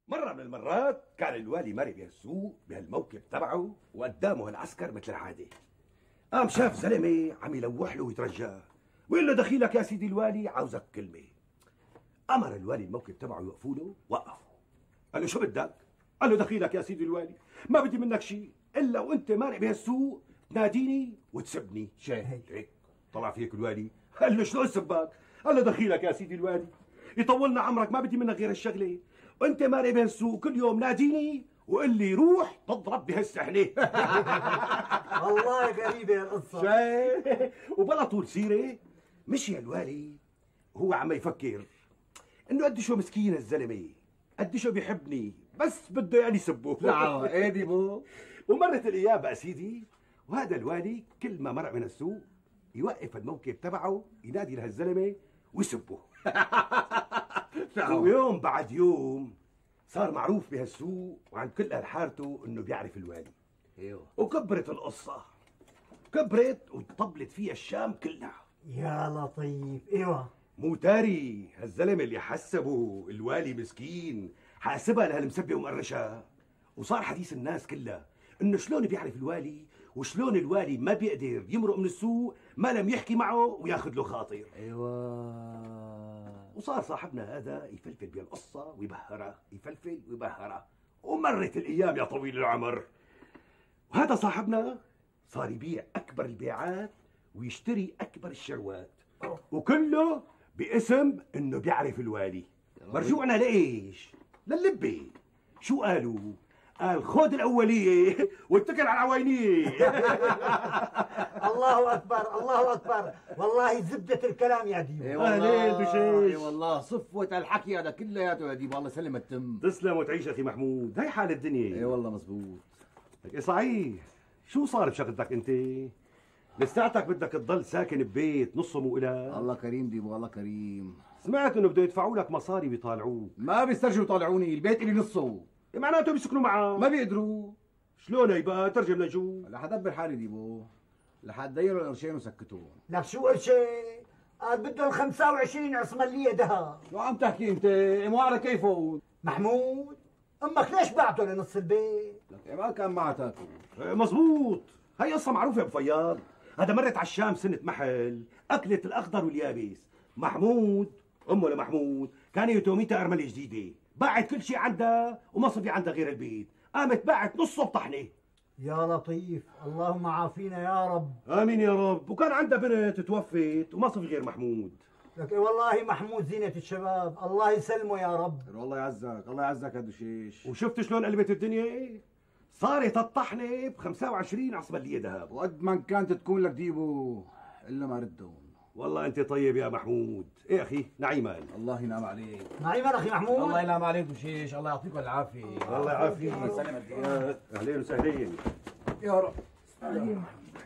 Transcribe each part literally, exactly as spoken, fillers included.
مرة من المرات كان الوالي ماري بهالسوق بهالموكب تبعه وقدامه العسكر مثل العادة. قام شاف زلمة عم يلوح له ويترجاه ويقول له دخيلك يا سيدي الوالي عاوزك كلمة. أمر الوالي الموكب تبعه يوقفوا له، وقفوا. قال له شو بدك؟ قال له دخيلك يا سيدي الوالي، ما بدي منك شيء إلا وأنت مارق بهالسوق تناديني وتسبني. شاهد هيك طلع فيك الوالي قال له شلون سبك؟ قال له دخيلك يا سيدي الوالي، يطولنا عمرك ما بدي منك غير الشغله، وانت مارق بهالسوق كل يوم ناديني وقل لي روح تضرب بهالسحله. والله غريبه القصه. شايف؟ وبلا طول سيره مشي الوالي وهو عم يفكر انه قد شو مسكين الزلمه، قد شو بيحبني، بس بده يعني يسبه. لا ايه دي بو. ومرت الايام بقى سيدي، وهذا الوالي كل ما مرق من السوق يوقف الموكب تبعه ينادي لهالزلمه ويسبه. ويوم بعد يوم صار معروف بهالسوق وعند كل اهل حارته انه بيعرف الوالي. ايوه. وكبرت القصه، كبرت وطبلت فيها الشام كلها. يا لطيف. ايوه. مو تاري هالزلمه اللي حسبه الوالي مسكين حاسبها لهالمسبه ومقرشها، وصار حديث الناس كلها انه شلون بيعرف الوالي وشلون الوالي ما بيقدر يمرق من السوق ما لم يحكي معه وياخذ له خاطر. ايوه. وصار صاحبنا هذا يفلفل بهالقصه ويبهرها، يفلفل ويبهرها. ومرت الايام يا طويل العمر، وهذا صاحبنا صار يبيع اكبر البيعات ويشتري اكبر الشروات، وكله باسم انه بيعرف الوالي. مرجوعنا لايش؟ للبه. شو قالوا؟ قال خذ الاوليه واتكل على العوينيه. الله اكبر الله اكبر، والله زبده الكلام يا ديب. اي والله بشيش. اي والله صفوة الحكي هذا كلياته يا ديب، والله سلم التم. تسلم وتعيش اخي محمود، هي حال الدنيا. اي والله مزبوط. لك صحيح، شو صار بشغلتك انت؟ لساتك بدك تضل ساكن ببيت نصه مو إلك؟ الله كريم ديبو الله كريم. سمعت انه بده يدفعوا لك مصاري بيطالعوك. ما بيسترجوا يطالعوني، البيت الي نصه. معناته بيسكنوا معك. ما بيقدروا. شلون يبقى ترجم لجو؟ رح ادبر حالي ديبو لحد ديروا القرشين وسكتوهم. لك شو قرشين؟ قال بدهم خمسة وعشرين عصمليه ذهب. شو عم تحكي انت؟ ما على كيفه محمود امك ليش بعته لنص البيت؟ لك ما كان معها تاكل. مزبوط، هي قصة معروفة يا ابو فياض. هذا مرت على الشام سنة محل أكلت الأخضر واليابس. محمود أمه لمحمود كان يتوميتها أرملة جديدة، باعت كل شيء عندها وما صفي عندها غير البيت، قامت باعت نصه بطحنة. يا لطيف اللهم عافينا يا رب. آمين يا رب. وكان عندها بنت توفت وما صفي غير محمود. لك إيه والله محمود زينة الشباب، الله يسلمه يا رب. والله يعزك الله يعزك يا دشيش. وشفت شلون قلبت الدنيا؟ صارت الطحنة ب خمسة وعشرين عصبلية ذهب. وقد ما كانت تكون لك ديبو الا ما ردهم. والله انت طيب يا محمود. ايه اخي نعيمان. الله ينعم عليك. نعيما اخي محمود. الله ينعم عليك دشيش، الله يعطيكم العافيه. الله يعافيك. اهلين وسهلين. يا رب. اهلين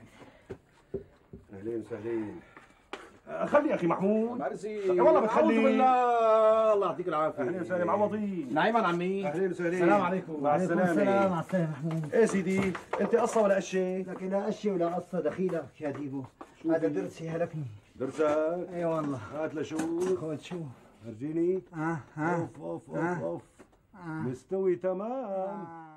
وسهلين. خلي اخي محمود. مرسي. والله بتخلي. أعوذ بالله. الله يعطيك العافيه. اهلين وسهلين معوضين. نعيما عمي. اهلين وسهلين. السلام عليكم. مع السلامه. السلام مع السلامه محمود. ايه سيدي انت قصه ولا قشه؟ لك لا قشه ولا قصه دخيلك يا ديبو، هذا درسي هلكني. درسك؟ اي والله. هات لشوف. خذ شوف. ارجيني. اه ها. اوف اوف اوف اوف. مستوي تمام.